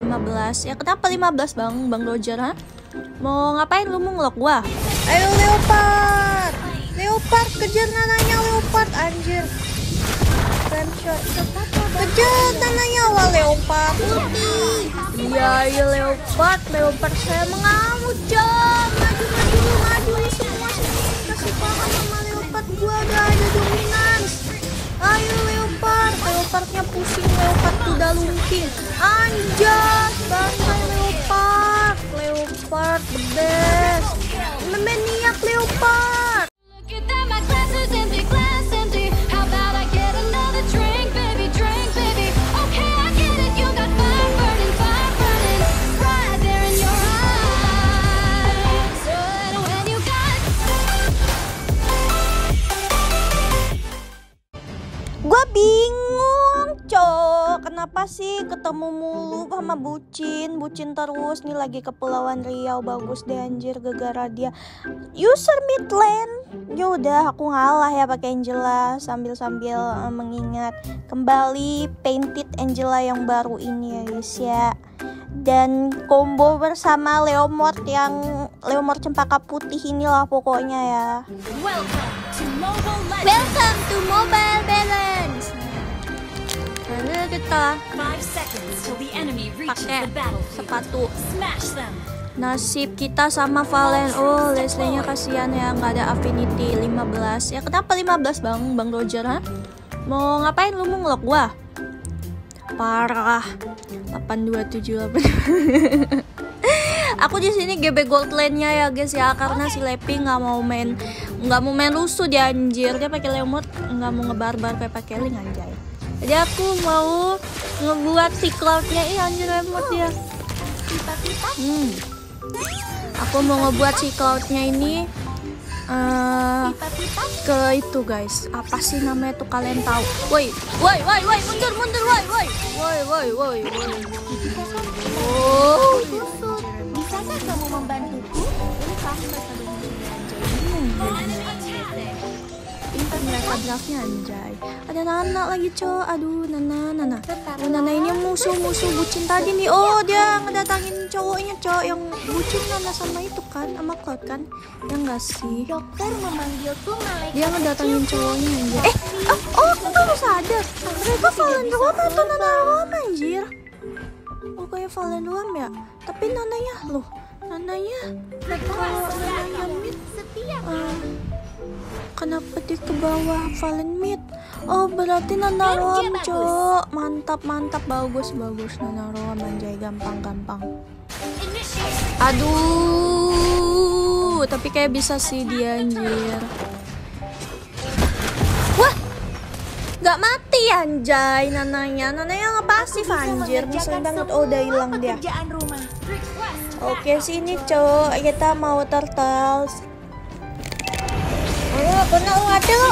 15. Ya kenapa 15 Bang Roger, ha? Mau ngapain lu, mau ngelok gua? Ayo Leopard. Leopard kejar nananya Leopard anjir. Gunshot. Kejar nananya wah Leopard putih. Iya Leopard saya mengamuk, Jom. Maju semua sini. Kasih paham sama Leopard, gua udah ada dominance. Ayo Leopardnya pusing, Leopard udah lungking. Anjas, bantai Leopard the best. Memeniak Leopard. Gue bingung, Cok. Kenapa sih ketemu mulu sama bucin terus. Nih lagi Kepulauan Riau, bagus deh anjir gara-gara dia user mid lane. Ya udah aku ngalah ya pakai Angela sambil mengingat kembali painted Angela yang baru ini ya guys ya. Dan combo bersama Leomord cempaka putih inilah pokoknya ya. Welcome to Mobile Balance. Lalu kita pakai sepatu. Nasib kita sama Valen. Oh, Leslie-nya kasihan ya, nggak ada affinity 15. Ya kenapa 15 Bang Roger, ha? Mau ngapain lu, mau ngelok gua? Parah. 8278. Aku di sini GB gold lane-nya ya guys ya, karena si Lepi nggak mau main rusuh dia anjir. Dia pakai Leomord, nggak mau ngebarbar kayak pakai Link anjay. Jadi aku mau ngebuat si cloud-nya anjir Leomord dia. Aku mau ngebuat si cloud-nya ini ke itu guys. Apa sih namanya tuh kalian tahu? Woi, mundur, woi. Oh, bisakah kamu membantuku? Pintar mereka draftnya anjay. Ada Nana lagi cowok. Aduh Nana. Nana ini musuh bucin tadi nih. Oh dia ngedatangin cowoknya cowok yang bucin Nana sama itu kan, sama Cloud kan. Ya enggak sih. Dokter memanggilku malaikat. Dia ngedatangin cowoknya anjir. Aku baru sadar. Mereka Valen Ruam atau Nana Ruam anjir. Oh kayak Valen Ruam ya. Tapi Nananya loh. Nananya mid. Kenapa dia ke bawah Valen mid? Oh berarti Nana Ruam cok. Mantap bagus Nana Ruam anjay, gampang. Aduh, tapi kayak bisa sih dia anjir. Wah, gak mati anjay Nananya ngepasif anjir, ngeselin banget. Oh udah hilang dia. Oke sini cok, kita mau turtles. Ayo kena mati lo.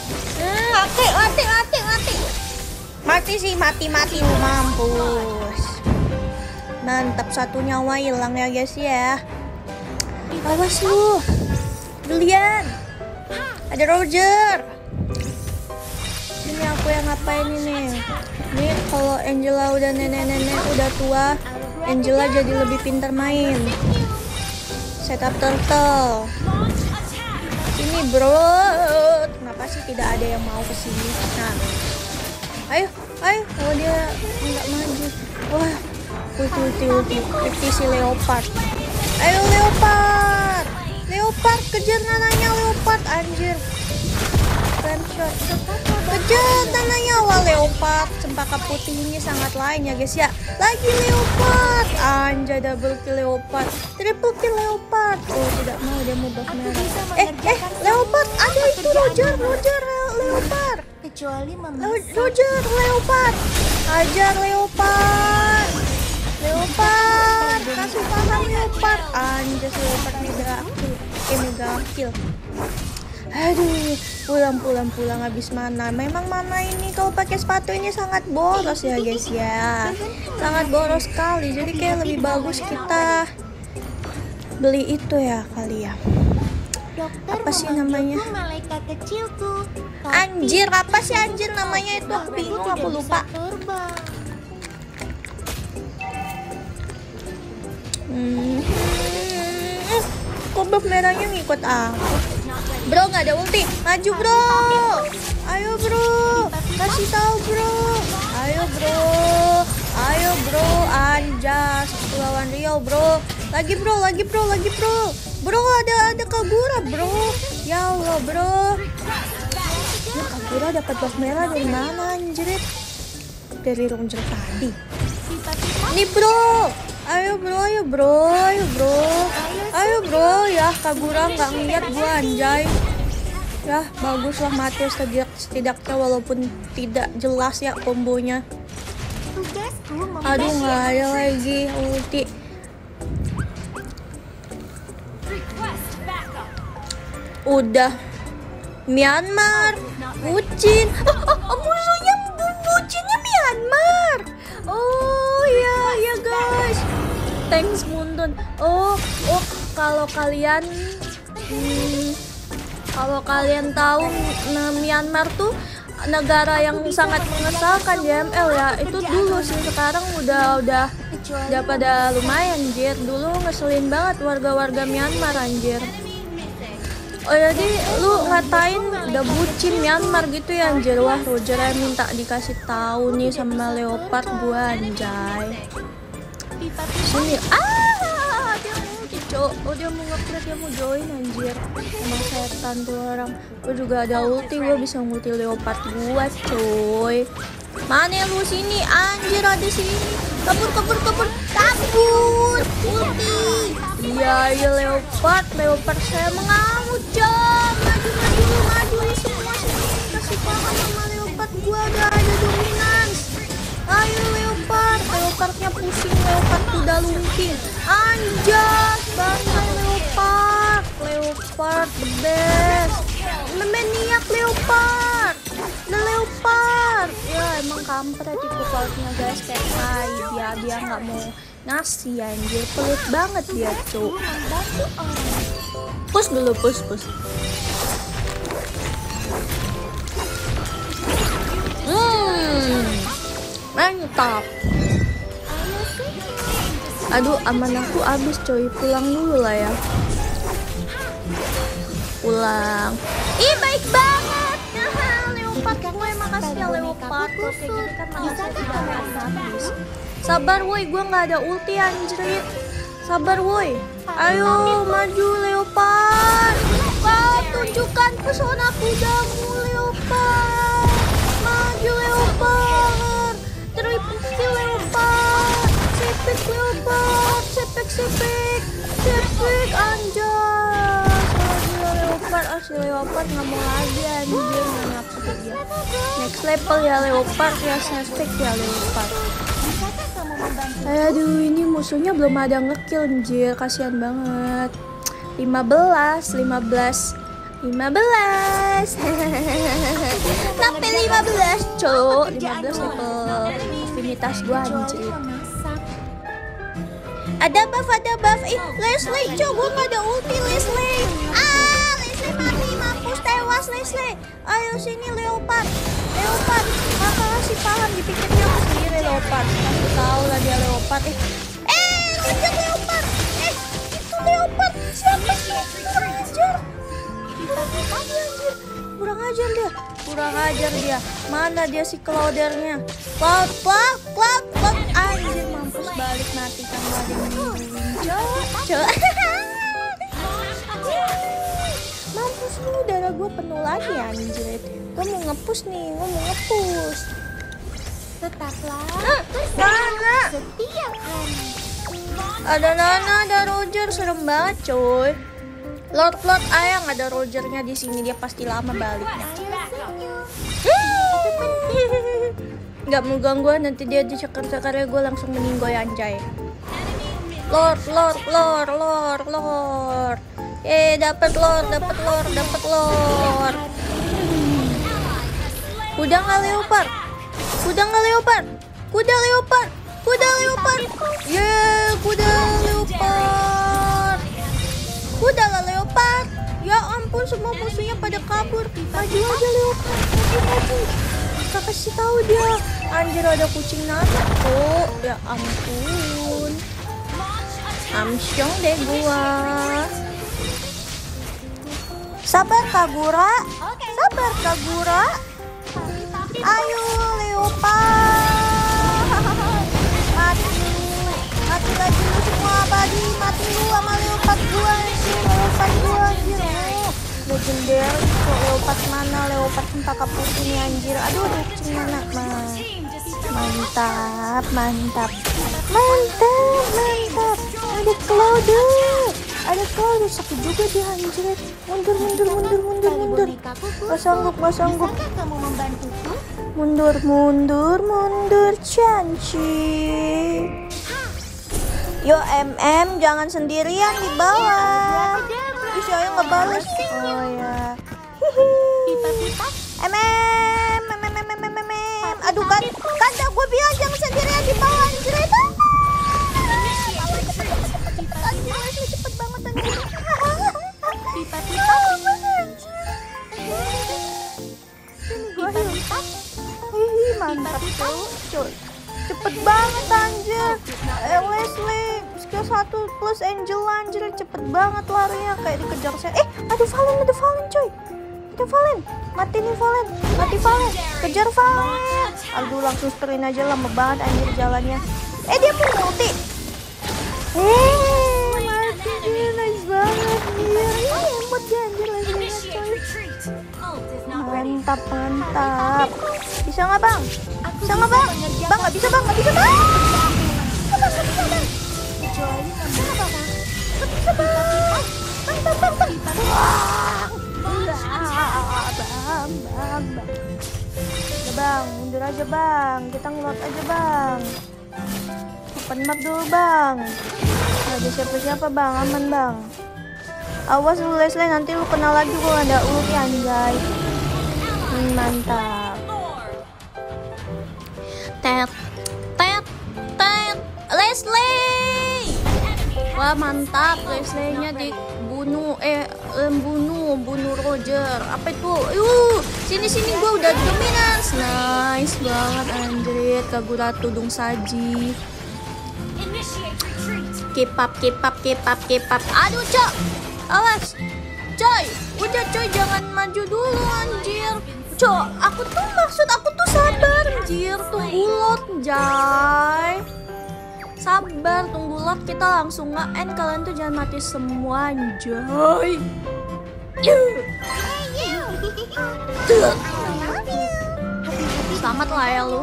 Mati lu mampus. Mantap, satu nyawa hilang ya guys ya. Awas lu. Gelian. Ada Roger. Ini aku yang ngapain ini? Nih kalau Angela udah nenek udah tua, Angela jadi lebih pintar main. Setup turtle. Ini bro, kenapa sih tidak ada yang mau kesini? Nah, ayo, kalau dia nggak maju, wah, ulti si Leopard. Ayo Leopard kejar nananya Leopard anjir. Gunshot. Kejar nananya wah Leopard cempaka putih ini sangat lain ya guys ya. Lagi Leopard anjay, double kill Leopard, triple kill Leopard. Oh tidak mau, dia mau buff merah. Leopard ada itu Roger Leopard. Kecuali Roger Leopard. Ajar Leopard. Kasih paham Leopard. Anjay Leopard mega kill. Aduh, pulang habis mana. Memang mana ini kalau pakai sepatu ini sangat boros ya guys ya. Sangat boros sekali. Jadi kayak lebih bagus kita beli itu ya kali ya. Apa sih namanya? Anjir, apa sih anjir namanya itu? Aku bingung, aku lupa. buff merahnya ngikut aku. Bro nggak ada ulti, maju bro. Ayo bro, kasih tahu bro. Ayo bro, anjas lawan Rio bro. Lagi bro. Bro ada Kagura bro. Ya Allah bro. Ya, Kagura dapat buff merah dari mana anjir? Dari Ranger tadi. Nih bro. Ayo bro, ya Kagura nggak ngeliat gua anjay. Ya baguslah mati setidaknya walaupun tidak jelas ya kombonya. Aduh nggak ada lagi ulti. Udah Myanmar bucin. Musuhnya bucinnya Myanmar. Oh ya guys. Thanks Mundun. Oh kalau kalian tahu Myanmar tuh negara yang sangat mengesalkan di ML ya. Itu dulu sih, sekarang udah pada lumayan anjir. Dulu ngeselin banget warga Myanmar anjir. Oh jadi lu ngatain udah bucin Myanmar gitu ya anjir. Wah Roger minta dikasih tahu nih sama Leopard gua anjay. Sini dia mau nge-play, dia mau join anjir. Emang setan tuh orang. Gue juga ada ulti, gue bisa ngulti Leopard gua coy. Mana lu sini anjir, ada sini. Kabur ulti. Iya Leopard saya mengamuk jam. Maju semua sini. Kasih paham sama Leopard gua ada dominance. Ayo Leopardnya pusing, Leopard udah lungking. Anjas, bantai Leopard the best. Memeniak Leopard. Ya emang kampret itu partnya guys, kayak dia nggak mau ngasih anjir, pelit banget dia cuk. Push dulu. Mantap. Aduh amanahku habis coy, pulang dulu lah ya. Pulang. Ih baik banget. Leopard gue makasih ya Leopard. Kayak gini kan makasih tidak habis. Sabar woi, gue nggak ada ulti anjrit. Sabar woi. Ayo maju Leopard. Kau tunjukkan pesona kudamu Leopard. Maju Leopard. Triple kill Leopard. Sepik Leopard. Sepik anjas. Si Leopard nggak mau lagi anjir, nggak nafsu dia. Next level ya Leopard ya, sepik ya Leopard. Aduh ini musuhnya belum ada ngekill anjir, kasihan banget. 15 sampai 15 cok. 15 level affinitas gua anjir. Ada buff. Leslie cok, gua nggak ada ulti Leslie. Leslie mati, mampus, tewas Leslie. Ayo sini Leopard. Kakak kasih paham, dipikirnya aku sendiri Leopard. Kasih tahu lah dia Leopard. Ngejar Leopard. Itu Leopard. Siapa sih? Kurang ajar dia. Mana dia si Cloudernya? Cloud. Anjir mampus, balik mati kan ada yang cok. Mampus lu, darah gue penuh lagi anjir. Gue mau nge-push nih, Tetaplah setiap hari. Ada Nana, ada Roger, serem banget coy. Lord ayang ada Rogernya di sini, dia pasti lama baliknya. Nggak mau ganggu, nanti dia dicekar-cekarnya gue langsung meninggoy anjay. Lord. Dapat Lord. Kuda nggak Leopard. Kuda Leopard. Kuda Leopard. Kuda lah Leopard. Ya ampun, semua musuhnya pada kabur. Maju aja Leopard. Maju. Kita kasih tahu dia. Anjir ada kucing Nana kok. Ya ampun. Amsyong deh gua. Sabar Kagura. Sabar Kagura. Ayo Leopard. Mati lagi lu semua abadi. Mati lu sama Leopard gua anjir. Leopard gua anjir. Legendary. Kok Leopard mana? Leopard cempaka putih nih anjir. Aduh kucing mana? Mantap. Ada Cloud. Sakit juga dia anjir. Mundur. Gak sanggup. Mundur cantik. Yo jangan sendirian di bawah. Ih, saya ngebales. Oh ya. Aduh kan gue bilang jangan sendirian di bawah anjir itu. Cepet banget anjir. Mantap tuh. Cepet banget anjir. Leslie skill 1 plus Angel anjir, cepet banget larinya kayak dikejar saya. Ada Valen coy. Ada Valen. Mati Valen. Kejar Valen. Aduh langsung sprint aja, lama banget anjir jalannya. Dia pun multi. Mati dia, nice banget dia. Hebat dia anjir Leslie coy. Mantap. Bisa nggak bang? Bang nggak bisa bang. Bisa bang. Bang, mundur aja bang. Kita ngelot aja bang. Open map dulu bang. Gak ada siapa-siapa bang, aman bang. Awas lu Leslie, nanti lu kena lagi gua ada ulti anjay. Mantap. Tet Leslie. Wah mantap, Leslie-nya dibunuh bunuh Roger. Apa itu? Sini gua udah dominance. Nice banget anjir. Kagura tudung saji. Keep up. Aduh, Cok. Awas. Coy, udah coy jangan maju dulu anjir. Cok, aku tuh sabar anjir. Tunggu lot, Jay. Sabar, tunggu lot, kita langsung nge-end. Kalian tuh jangan mati semua, anjay. Selamat lah ya lu.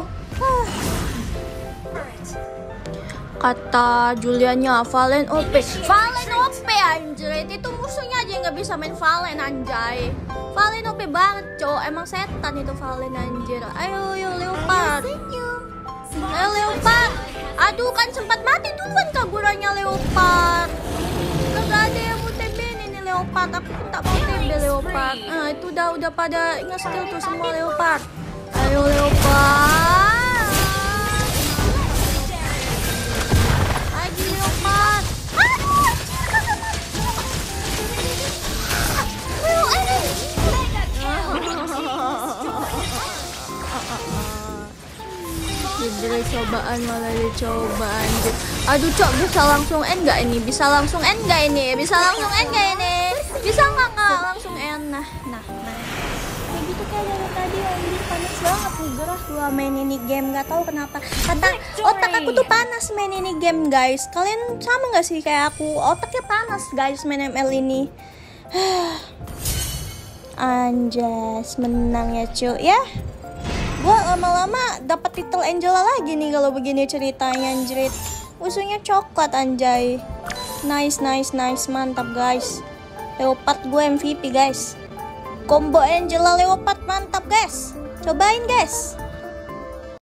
Kata Julianya Valen OP anjir. Itu musuhnya aja nggak bisa main Valen anjay. Valen OP banget cowok, emang setan itu Valen anjir. Ayo Leopard. Ayo Leopard. Aduh kan sempat mati duluan Kaguranya Leopard. Gak ada yang mau TB ini Leopard. Aku pun tak mau TB Leopard. Nah itu udah pada nge-skill tuh semua Leopard. Ayo Leopard. Lagi Leopard. Jadi cobaan malah dicoba anjir. Aduh Cok, bisa langsung end gak ini? Bisa langsung end gak ini? Bisa nggak langsung end? Nah. Kayak gitu kayak dari tadi anjir, panas banget nih gerah gua main ini game, nggak tahu kenapa. Kata otak aku tuh panas main ini game guys. Kalian sama nggak sih kayak aku? Otaknya panas guys main ML ini. Anjas menang ya cuy ya. Gua lama-lama dapat titel Angela lagi nih kalau begini ceritanya anjrit. Musuhnya coklat anjay. Nice, mantap guys. Leopard gue MVP guys. Combo Angela Leopard mantap guys. Cobain guys.